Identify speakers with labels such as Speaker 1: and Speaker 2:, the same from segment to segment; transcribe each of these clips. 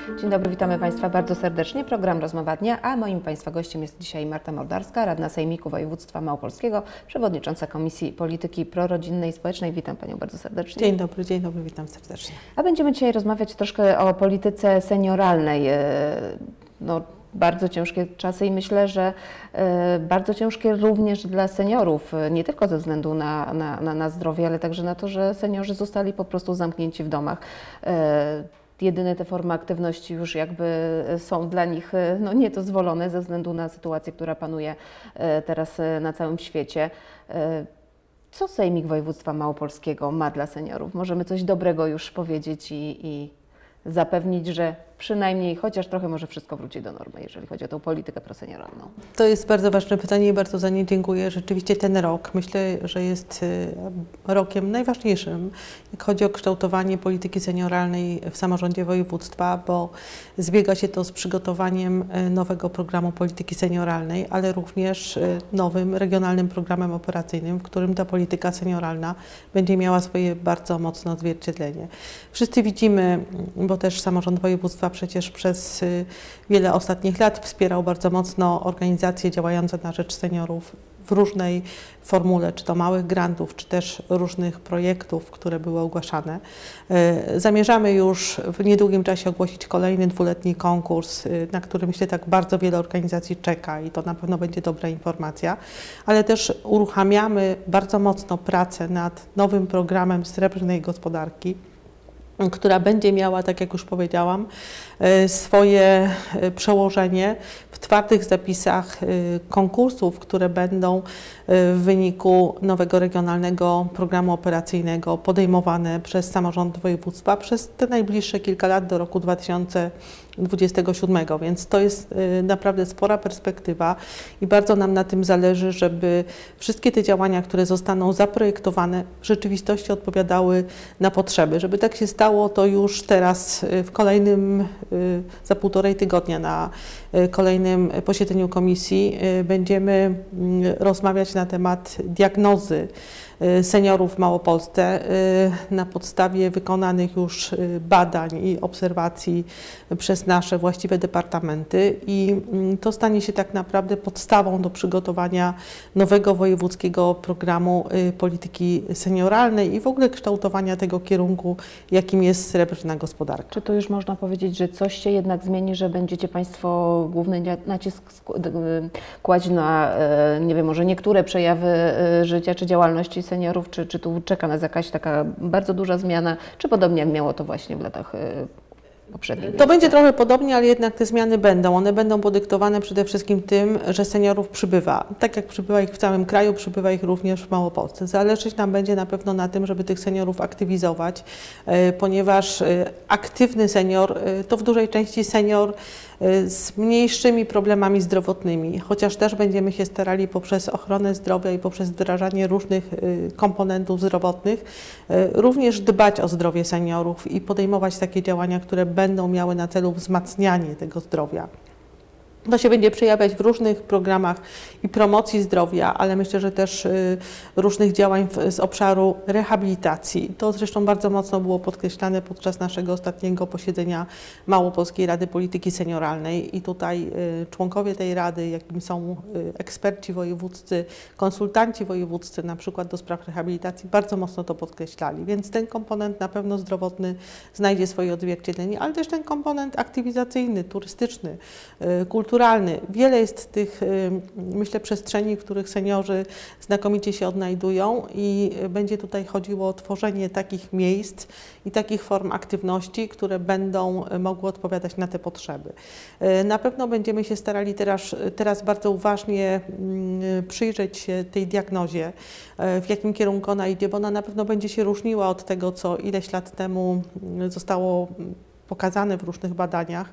Speaker 1: Dzień dobry, witamy Państwa bardzo serdecznie. Program Rozmowa Dnia, a moim Państwa gościem jest dzisiaj Marta Mordarska, radna Sejmiku Województwa Małopolskiego, przewodnicząca Komisji Polityki Prorodzinnej i Społecznej. Witam Panią bardzo serdecznie.
Speaker 2: Dzień dobry, witam serdecznie.
Speaker 1: A będziemy dzisiaj rozmawiać troszkę o polityce senioralnej. Bardzo ciężkie czasy i myślę, że bardzo ciężkie również dla seniorów, nie tylko ze względu na zdrowie, ale także na to, że seniorzy zostali po prostu zamknięci w domach. Jedyne te formy aktywności już jakby są dla nich niedozwolone ze względu na sytuację, która panuje teraz na całym świecie. Co Sejmik Województwa Małopolskiego ma dla seniorów? Możemy coś dobrego już powiedzieć i zapewnić, że przynajmniej chociaż trochę może wszystko wróci do normy, jeżeli chodzi o tą politykę prosenioralną.
Speaker 2: To jest bardzo ważne pytanie i bardzo za nie dziękuję. Rzeczywiście ten rok, myślę, że jest rokiem najważniejszym, jak chodzi o kształtowanie polityki senioralnej w samorządzie województwa, bo zbiega się to z przygotowaniem nowego programu polityki senioralnej, ale również nowym regionalnym programem operacyjnym, w którym ta polityka senioralna będzie miała swoje bardzo mocne odzwierciedlenie. Wszyscy widzimy, bo też samorząd województwa przecież przez wiele ostatnich lat wspierał bardzo mocno organizacje działające na rzecz seniorów w różnej formule, czy to małych grantów, czy też różnych projektów, które były ogłaszane. Zamierzamy już w niedługim czasie ogłosić kolejny dwuletni konkurs, na który myślę tak bardzo wiele organizacji czeka i to na pewno będzie dobra informacja, ale też uruchamiamy bardzo mocno pracę nad nowym programem Srebrnej Gospodarki, która będzie miała, tak jak już powiedziałam, swoje przełożenie w twardych zapisach konkursów, które będą w wyniku nowego regionalnego programu operacyjnego podejmowane przez samorząd województwa przez te najbliższe kilka lat do roku 2027, więc to jest naprawdę spora perspektywa i bardzo nam na tym zależy, żeby wszystkie te działania, które zostaną zaprojektowane, w rzeczywistości odpowiadały na potrzeby. Żeby tak się stało, to już teraz w kolejnym, za 1,5 tygodnia na kolejnym posiedzeniu komisji będziemy rozmawiać na temat diagnozy seniorów w Małopolsce na podstawie wykonanych już badań i obserwacji przez nasze właściwe departamenty i to stanie się tak naprawdę podstawą do przygotowania nowego wojewódzkiego programu polityki senioralnej i w ogóle kształtowania tego kierunku, jakim jest srebrna gospodarka.
Speaker 1: Czy to już można powiedzieć, że coś się jednak zmieni, że będziecie Państwo główny nacisk kłaść na, nie wiem, może niektóre przejawy życia czy działalności seniorów, czy tu czeka nas jakaś taka bardzo duża zmiana, czy podobnie jak miało to właśnie w latach poprzednich?
Speaker 2: To będzie trochę podobnie, ale jednak te zmiany będą. One będą podyktowane przede wszystkim tym, że seniorów przybywa. Tak jak przybywa ich w całym kraju, przybywa ich również w Małopolsce. Zależeć nam będzie na pewno na tym, żeby tych seniorów aktywizować, ponieważ aktywny senior to w dużej części senior z mniejszymi problemami zdrowotnymi, chociaż też będziemy się starali poprzez ochronę zdrowia i poprzez wdrażanie różnych komponentów zdrowotnych również dbać o zdrowie seniorów i podejmować takie działania, które będą miały na celu wzmacnianie tego zdrowia. To się będzie przejawiać w różnych programach i promocji zdrowia, ale myślę, że też różnych działań z obszaru rehabilitacji. To zresztą bardzo mocno było podkreślane podczas naszego ostatniego posiedzenia Małopolskiej Rady Polityki Senioralnej i tutaj członkowie tej rady, jakimi są eksperci wojewódzcy, konsultanci wojewódzcy, na przykład do spraw rehabilitacji, bardzo mocno to podkreślali. Więc ten komponent na pewno zdrowotny znajdzie swoje odzwierciedlenie, ale też ten komponent aktywizacyjny, turystyczny, kulturalny. Wiele jest tych, myślę, przestrzeni, w których seniorzy znakomicie się odnajdują i będzie tutaj chodziło o tworzenie takich miejsc i takich form aktywności, które będą mogły odpowiadać na te potrzeby. Na pewno będziemy się starali teraz bardzo uważnie przyjrzeć się tej diagnozie, w jakim kierunku ona idzie, bo ona na pewno będzie się różniła od tego, co ileś lat temu zostało pokazane w różnych badaniach,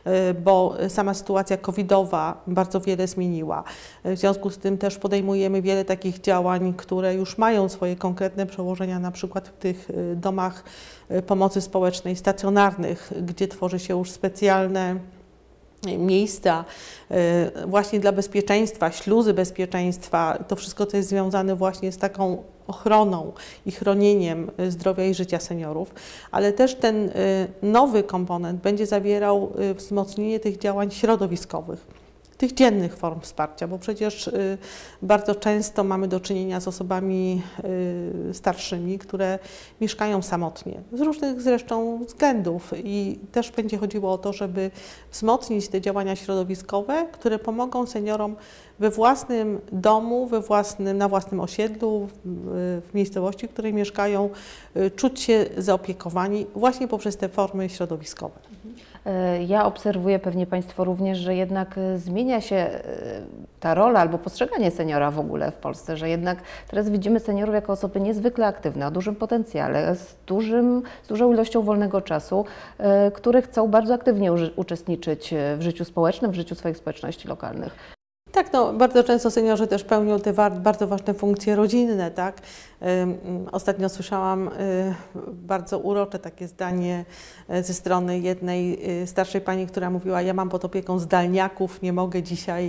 Speaker 2: bo sama sytuacja covidowa bardzo wiele zmieniła. W związku z tym też podejmujemy wiele takich działań, które już mają swoje konkretne przełożenia, na przykład w tych domach pomocy społecznej stacjonarnych, gdzie tworzy się już specjalne miejsca właśnie dla bezpieczeństwa, śluzy bezpieczeństwa, to wszystko, co jest związane właśnie z taką ochroną i chronieniem zdrowia i życia seniorów, ale też ten nowy komponent będzie zawierał wzmocnienie tych działań środowiskowych, tych dziennych form wsparcia, bo przecież bardzo często mamy do czynienia z osobami starszymi, które mieszkają samotnie, z różnych zresztą względów i też będzie chodziło o to, żeby wzmocnić te działania środowiskowe, które pomogą seniorom we własnym domu, na własnym osiedlu, w miejscowości, w której mieszkają, czuć się zaopiekowani właśnie poprzez te formy środowiskowe.
Speaker 1: Ja obserwuję, pewnie Państwo również, że jednak zmienia się ta rola albo postrzeganie seniora w ogóle w Polsce, że jednak teraz widzimy seniorów jako osoby niezwykle aktywne, o dużym potencjale, z dużą ilością wolnego czasu, które chcą bardzo aktywnie uczestniczyć w życiu społecznym, w życiu swoich społeczności lokalnych.
Speaker 2: Tak, no, bardzo często seniorzy też pełnią te bardzo ważne funkcje rodzinne, tak? Ostatnio słyszałam bardzo urocze takie zdanie ze strony jednej starszej pani, która mówiła: ja mam pod opieką zdalniaków, nie mogę dzisiaj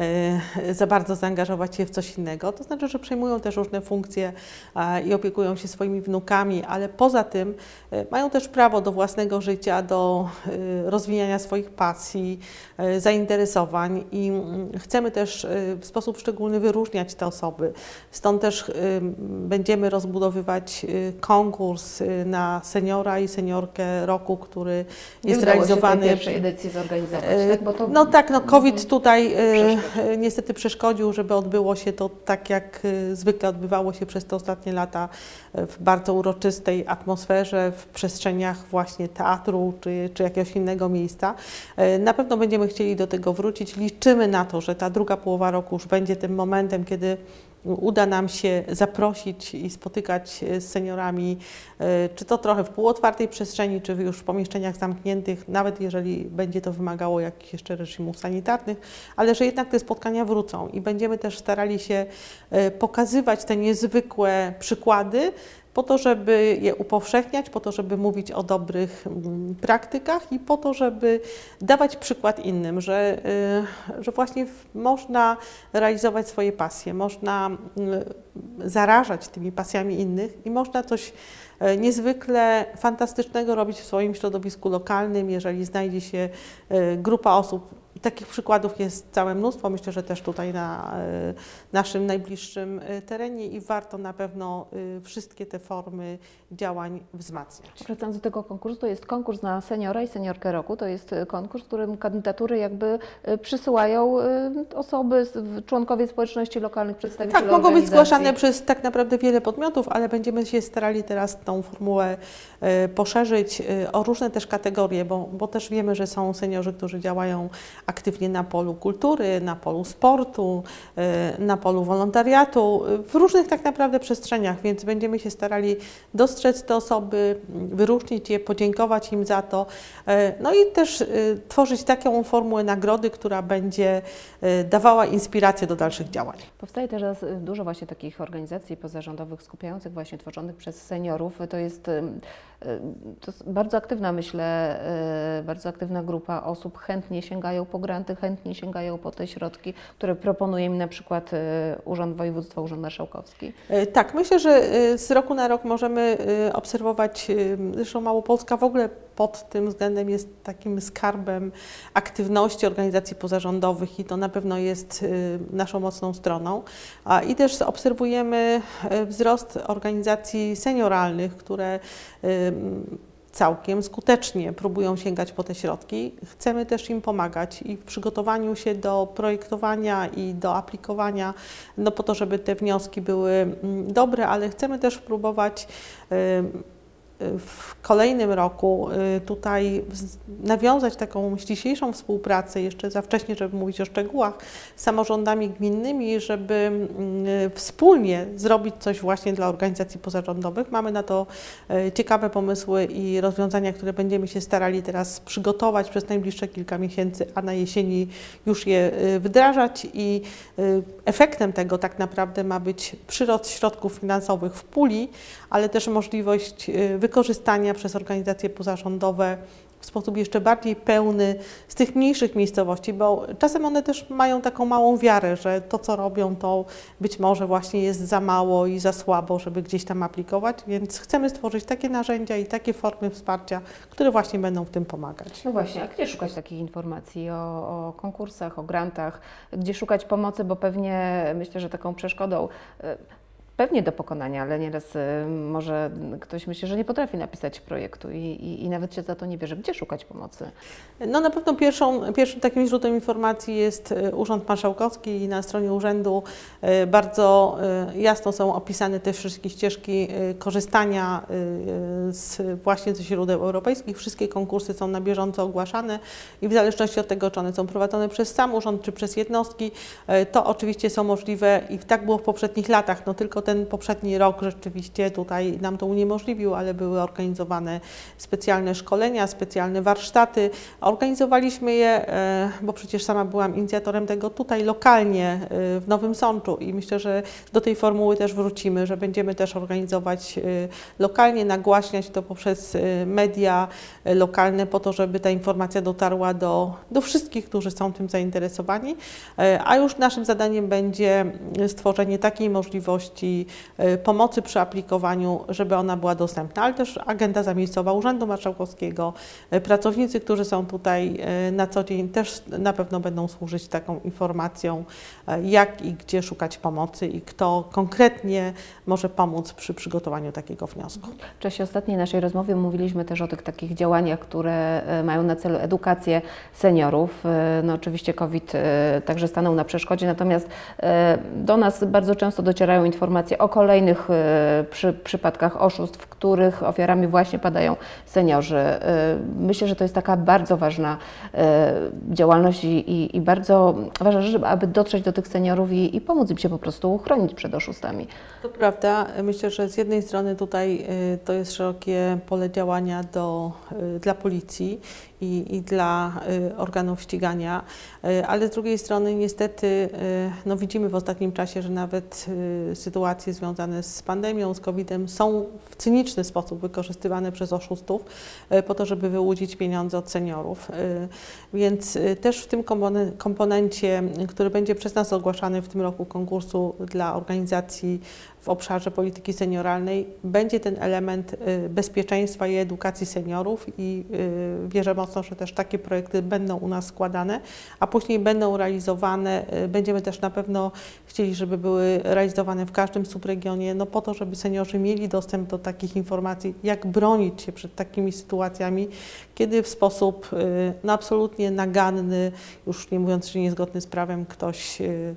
Speaker 2: za bardzo zaangażować się w coś innego. To znaczy, że przejmują też różne funkcje i opiekują się swoimi wnukami, ale poza tym mają też prawo do własnego życia, do rozwijania swoich pasji, zainteresowań i chcemy też w sposób szczególny wyróżniać te osoby. Stąd też będziemy rozbudowywać konkurs na seniora i seniorkę roku, który jest realizowany.
Speaker 1: W pierwszej edycji zorganizować, tak? Bo to...
Speaker 2: No tak, no COVID tutaj niestety przeszkodził, żeby odbyło się to tak, jak zwykle odbywało się przez te ostatnie lata, w bardzo uroczystej atmosferze, w przestrzeniach właśnie teatru czy jakiegoś innego miejsca. Na pewno będziemy chcieli do tego wrócić. Liczymy na to, że ta druga połowa roku już będzie tym momentem, kiedy uda nam się zaprosić i spotykać z seniorami, czy to trochę w półotwartej przestrzeni, czy już w pomieszczeniach zamkniętych, nawet jeżeli będzie to wymagało jakichś jeszcze reżimów sanitarnych, ale że jednak te spotkania wrócą i będziemy też starali się pokazywać te niezwykłe przykłady, po to, żeby je upowszechniać, po to, żeby mówić o dobrych praktykach i po to, żeby dawać przykład innym, że właśnie można realizować swoje pasje, można zarażać tymi pasjami innych i można coś niezwykle fantastycznego robić w swoim środowisku lokalnym, jeżeli znajdzie się grupa osób. Takich przykładów jest całe mnóstwo, myślę, że też tutaj na naszym najbliższym terenie i warto na pewno wszystkie te formy działań wzmacniać.
Speaker 1: Wracając do tego konkursu, to jest konkurs na seniora i seniorkę roku. To jest konkurs, w którym kandydatury jakby przysyłają osoby, członkowie społeczności lokalnych, przedstawiciele
Speaker 2: Tak, mogą być
Speaker 1: organizacji.
Speaker 2: zgłaszane przez tak naprawdę wiele podmiotów, ale będziemy się starali teraz tą formułę poszerzyć o różne też kategorie, bo też wiemy, że są seniorzy, którzy działają aktywnie na polu kultury, na polu sportu, na polu wolontariatu, w różnych tak naprawdę przestrzeniach, więc będziemy się starali dostrzec te osoby, wyróżnić je, podziękować im za to, no i też tworzyć taką formułę nagrody, która będzie dawała inspirację do dalszych działań.
Speaker 1: Powstaje teraz dużo właśnie takich organizacji pozarządowych skupiających właśnie, tworzonych przez seniorów. To jest bardzo aktywna, myślę, bardzo aktywna grupa osób, chętnie sięgają po granty, chętnie sięgają po te środki, które proponuje im na przykład Urząd Województwa, Urząd Marszałkowski.
Speaker 2: Tak, myślę, że z roku na rok możemy obserwować, zresztą Małopolska w ogóle pod tym względem jest takim skarbem aktywności organizacji pozarządowych i to na pewno jest naszą mocną stroną. I też obserwujemy wzrost organizacji senioralnych, które całkiem skutecznie próbują sięgać po te środki. Chcemy też im pomagać i w przygotowaniu się do projektowania i do aplikowania, no po to, żeby te wnioski były dobre, ale chcemy też próbować w kolejnym roku tutaj nawiązać taką ściślejszą współpracę, jeszcze za wcześnie, żeby mówić o szczegółach, z samorządami gminnymi, żeby wspólnie zrobić coś właśnie dla organizacji pozarządowych. Mamy na to ciekawe pomysły i rozwiązania, które będziemy się starali teraz przygotować przez najbliższe kilka miesięcy, a na jesieni już je wdrażać i efektem tego tak naprawdę ma być przyrost środków finansowych w puli, ale też możliwość wykorzystania przez organizacje pozarządowe w sposób jeszcze bardziej pełny z tych mniejszych miejscowości, bo czasem one też mają taką małą wiarę, że to, co robią, to być może właśnie jest za mało i za słabo, żeby gdzieś tam aplikować, więc chcemy stworzyć takie narzędzia i takie formy wsparcia, które właśnie będą w tym pomagać.
Speaker 1: No właśnie, a gdzie szukać takich informacji o konkursach, o grantach, gdzie szukać pomocy, bo pewnie myślę, że taką przeszkodą pewnie do pokonania, ale nieraz może ktoś myśli, że nie potrafi napisać projektu i nawet się za to nie bierze. Gdzie szukać pomocy?
Speaker 2: No na pewno pierwszym takim źródłem informacji jest Urząd Marszałkowski i na stronie urzędu bardzo jasno są opisane te wszystkie ścieżki korzystania właśnie ze źródeł europejskich. Wszystkie konkursy są na bieżąco ogłaszane i w zależności od tego, czy one są prowadzone przez sam urząd, czy przez jednostki, to oczywiście są możliwe i tak było w poprzednich latach, no tylko ten poprzedni rok rzeczywiście tutaj nam to uniemożliwił, ale były organizowane specjalne szkolenia, specjalne warsztaty. Organizowaliśmy je, bo przecież sama byłam inicjatorem tego tutaj lokalnie w Nowym Sączu i myślę, że do tej formuły też wrócimy, że będziemy też organizować lokalnie, nagłaśniać to poprzez media lokalne po to, żeby ta informacja dotarła do wszystkich, którzy są tym zainteresowani, a już naszym zadaniem będzie stworzenie takiej możliwości pomocy przy aplikowaniu, żeby ona była dostępna, ale też agenda zamiejscowa Urzędu Marszałkowskiego, pracownicy, którzy są tutaj na co dzień, też na pewno będą służyć taką informacją, jak i gdzie szukać pomocy i kto konkretnie może pomóc przy przygotowaniu takiego wniosku.
Speaker 1: W czasie ostatniej naszej rozmowy mówiliśmy też o tych takich działaniach, które mają na celu edukację seniorów. No oczywiście COVID także stanął na przeszkodzie, natomiast do nas bardzo często docierają informacje o kolejnych przypadkach oszustw, których ofiarami właśnie padają seniorzy. Myślę, że to jest taka bardzo ważna działalność i bardzo ważna rzecz, aby dotrzeć do tych seniorów i pomóc im się po prostu uchronić przed oszustami.
Speaker 2: To prawda. Myślę, że z jednej strony tutaj to jest szerokie pole działania dla policji i dla organów ścigania, ale z drugiej strony niestety no widzimy w ostatnim czasie, że nawet sytuacje związane z pandemią, z COVID-em są w cyniczny sposób wykorzystywane przez oszustów po to, żeby wyłudzić pieniądze od seniorów. Więc też w tym komponencie, który będzie przez nas ogłaszany w tym roku konkursu dla organizacji w obszarze polityki senioralnej, będzie ten element bezpieczeństwa i edukacji seniorów i wierzę mocno, że też takie projekty będą u nas składane, a później będą realizowane. Będziemy też na pewno chcieli, żeby były realizowane w każdym subregionie, no po to, żeby seniorzy mieli dostęp do takich informacji, jak bronić się przed takimi sytuacjami, kiedy w sposób no, absolutnie naganny, już nie mówiąc, że niezgodny z prawem, ktoś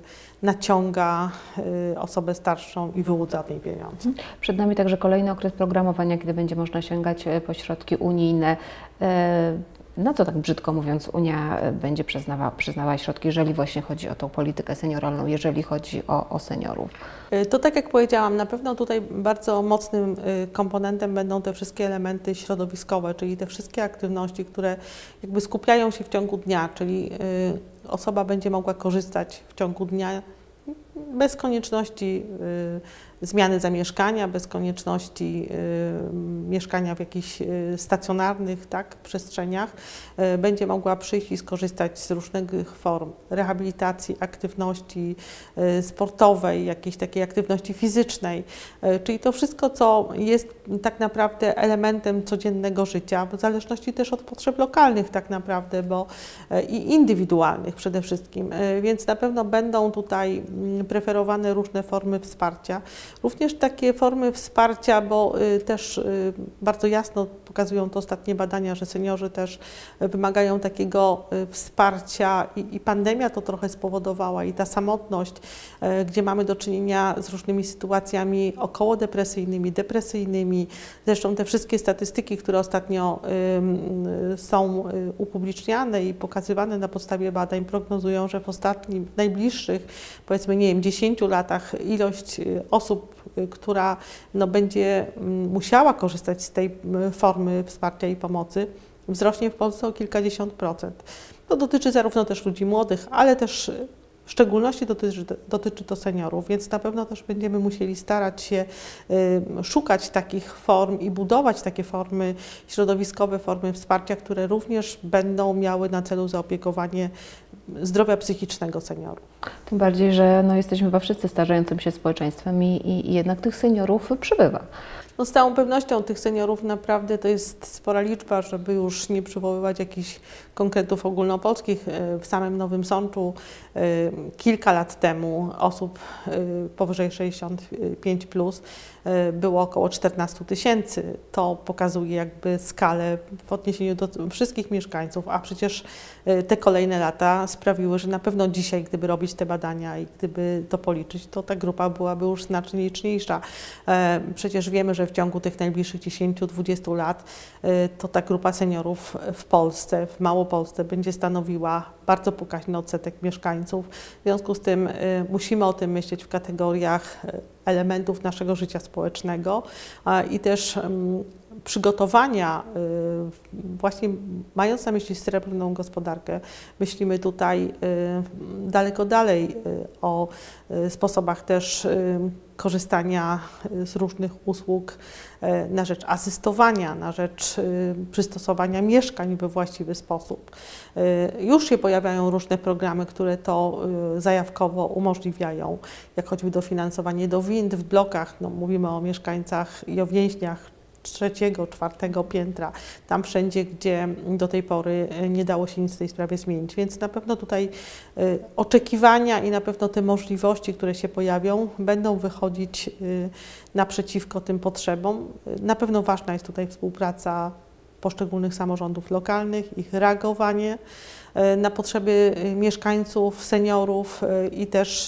Speaker 2: naciąga osobę starszą i wyłudza od niej pieniądze.
Speaker 1: Przed nami także kolejny okres programowania, kiedy będzie można sięgać po środki unijne. Na co, tak brzydko mówiąc, Unia będzie przyznawała środki, jeżeli właśnie chodzi o tą politykę senioralną, jeżeli chodzi o seniorów?
Speaker 2: To tak jak powiedziałam, na pewno tutaj bardzo mocnym komponentem będą te wszystkie elementy środowiskowe, czyli te wszystkie aktywności, które jakby skupiają się w ciągu dnia, czyli osoba będzie mogła korzystać w ciągu dnia bez konieczności zmiany zamieszkania, bez konieczności mieszkania w jakichś stacjonarnych przestrzeniach. Będzie mogła przyjść i skorzystać z różnych form rehabilitacji, aktywności sportowej, jakiejś takiej aktywności fizycznej, czyli to wszystko, co jest tak naprawdę elementem codziennego życia, w zależności też od potrzeb lokalnych tak naprawdę, i indywidualnych przede wszystkim, więc na pewno będą tutaj preferowane różne formy wsparcia. Również takie formy wsparcia, bo też bardzo jasno pokazują to ostatnie badania, że seniorzy też wymagają takiego wsparcia i pandemia to trochę spowodowała i ta samotność, gdzie mamy do czynienia z różnymi sytuacjami okołodepresyjnymi, depresyjnymi. Zresztą te wszystkie statystyki, które ostatnio są upubliczniane i pokazywane na podstawie badań, prognozują, że w najbliższych, powiedzmy, nie wiem, 10 latach ilość osób, która będzie musiała korzystać z tej formy wsparcia i pomocy, wzrośnie w Polsce o kilkadziesiąt procent. To dotyczy zarówno też ludzi młodych, ale też W szczególności dotyczy to seniorów, więc na pewno też będziemy musieli starać się szukać takich form i budować takie formy środowiskowe, formy wsparcia, które również będą miały na celu zaopiekowanie zdrowia psychicznego seniorów.
Speaker 1: Tym bardziej, że jesteśmy chyba wszyscy starzejącym się społeczeństwem i jednak tych seniorów przybywa.
Speaker 2: No z całą pewnością tych seniorów naprawdę to jest spora liczba, żeby już nie przywoływać jakichś konkretów ogólnopolskich. W samym Nowym Sączu kilka lat temu osób powyżej 65 plus było około 14 000. To pokazuje jakby skalę w odniesieniu do wszystkich mieszkańców, a przecież te kolejne lata sprawiły, że na pewno dzisiaj, gdyby robić te badania i gdyby to policzyć, to ta grupa byłaby już znacznie liczniejsza. Przecież wiemy, że w ciągu tych najbliższych 10-20 lat to ta grupa seniorów w Polsce, w Małopolsce będzie stanowiła bardzo pokaźny odsetek mieszkańców. W związku z tym musimy o tym myśleć w kategoriach elementów naszego życia społecznego i też przygotowania, właśnie mając na myśli srebrną gospodarkę, myślimy tutaj daleko dalej o sposobach też korzystania z różnych usług na rzecz asystowania, na rzecz przystosowania mieszkań we właściwy sposób. Już się pojawiają różne programy, które to zajawkowo umożliwiają, jak choćby dofinansowanie do wind w blokach, mówimy o mieszkańcach i o więźniach 3., 4. piętra, tam wszędzie, gdzie do tej pory nie dało się nic w tej sprawie zmienić. Więc na pewno tutaj oczekiwania i na pewno te możliwości, które się pojawią, będą wychodzić naprzeciwko tym potrzebom. Na pewno ważna jest tutaj współpraca poszczególnych samorządów lokalnych, ich reagowanie na potrzeby mieszkańców, seniorów i też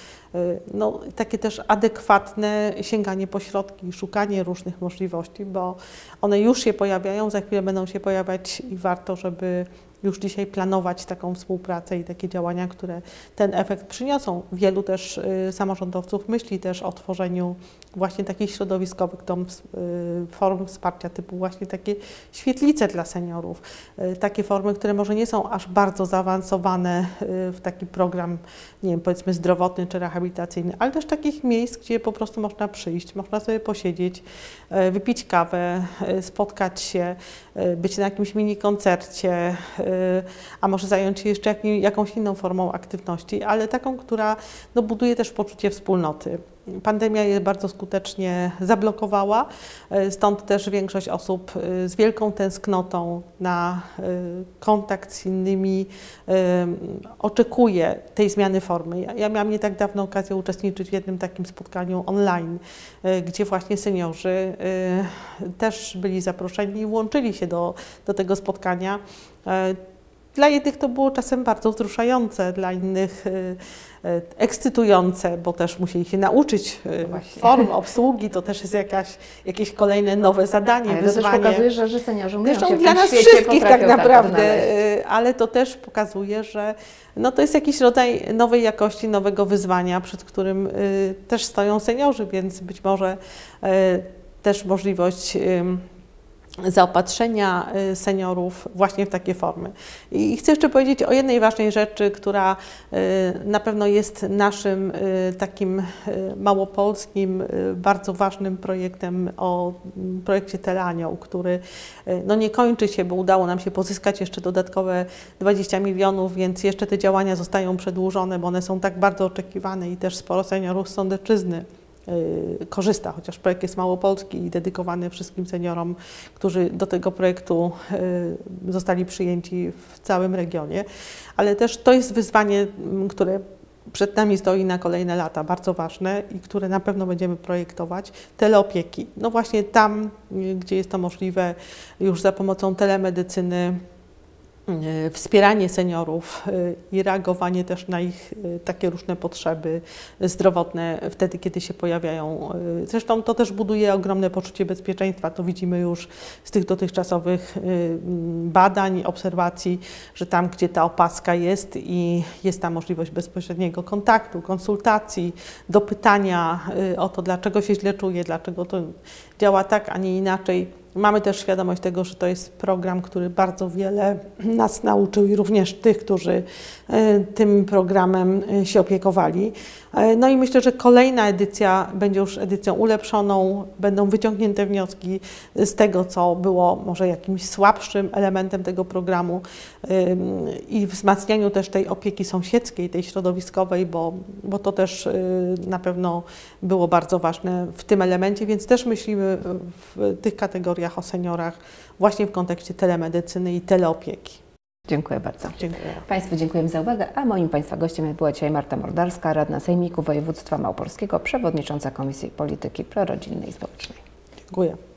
Speaker 2: takie też adekwatne sięganie po środki, szukanie różnych możliwości, bo one już się pojawiają, za chwilę będą się pojawiać i warto, żeby już dzisiaj planować taką współpracę i takie działania, które ten efekt przyniosą. Wielu też samorządowców myśli też o tworzeniu właśnie takich środowiskowych form wsparcia typu właśnie takie świetlice dla seniorów. Takie formy, które może nie są aż bardzo zaawansowane w taki program, nie wiem, powiedzmy zdrowotny czy rehabilitacyjny, ale też takich miejsc, gdzie po prostu można przyjść, można sobie posiedzieć, wypić kawę, spotkać się, być na jakimś mini koncercie, a może zająć się jeszcze jakąś inną formą aktywności, ale taką, która buduje też poczucie wspólnoty. Pandemia je bardzo skutecznie zablokowała, stąd też większość osób z wielką tęsknotą na kontakt z innymi oczekuje tej zmiany formy. Ja miałam nie tak dawno okazję uczestniczyć w jednym takim spotkaniu online, gdzie właśnie seniorzy też byli zaproszeni i włączyli się do tego spotkania. Dla jednych to było czasem bardzo wzruszające, dla innych ekscytujące, bo też musieli się nauczyć form obsługi, to też jest jakieś kolejne nowe zadanie, wyzwanie.
Speaker 1: To też pokazuje, że seniorzy umieją się w tym
Speaker 2: dla nas
Speaker 1: świecie
Speaker 2: wszystkich tak naprawdę,
Speaker 1: odnaleźć.
Speaker 2: ale to też pokazuje, że to jest jakiś rodzaj nowej jakości, nowego wyzwania, przed którym też stoją seniorzy, więc być może też możliwość zaopatrzenia seniorów właśnie w takie formy. I chcę jeszcze powiedzieć o jednej ważnej rzeczy, która na pewno jest naszym takim małopolskim, bardzo ważnym projektem, o projekcie Teleanioł, który nie kończy się, bo udało nam się pozyskać jeszcze dodatkowe 20 milionów, więc jeszcze te działania zostają przedłużone, bo one są tak bardzo oczekiwane i też sporo seniorów z Sądecczyzny korzysta, chociaż projekt jest małopolski i dedykowany wszystkim seniorom, którzy do tego projektu zostali przyjęci w całym regionie. Ale też to jest wyzwanie, które przed nami stoi na kolejne lata, bardzo ważne i które na pewno będziemy projektować. Teleopieki. Właśnie tam, gdzie jest to możliwe, już za pomocą telemedycyny, wspieranie seniorów i reagowanie też na ich takie różne potrzeby zdrowotne wtedy, kiedy się pojawiają. Zresztą to też buduje ogromne poczucie bezpieczeństwa. To widzimy już z tych dotychczasowych badań, obserwacji, że tam, gdzie ta opaska jest i jest ta możliwość bezpośredniego kontaktu, konsultacji, dopytania o to, dlaczego się źle czuje, dlaczego to działa tak, a nie inaczej, Mamy też świadomość tego, że to jest program, który bardzo wiele nas nauczył i również tych, którzy tym programem się opiekowali. No i myślę, że kolejna edycja będzie już edycją ulepszoną, będą wyciągnięte wnioski z tego, co było może jakimś słabszym elementem tego programu i wzmacnianiu też tej opieki sąsiedzkiej, tej środowiskowej, bo to też na pewno było bardzo ważne w tym elemencie, więc też myślimy w tych kategoriach o seniorach właśnie w kontekście telemedycyny i teleopieki.
Speaker 1: Dziękuję bardzo.
Speaker 2: Dziękuję.
Speaker 1: Państwu dziękujemy za uwagę, a moim Państwa gościem była dzisiaj Marta Mordarska, radna Sejmiku Województwa Małopolskiego, przewodnicząca Komisji Polityki Prorodzinnej i Społecznej.
Speaker 2: Dziękuję.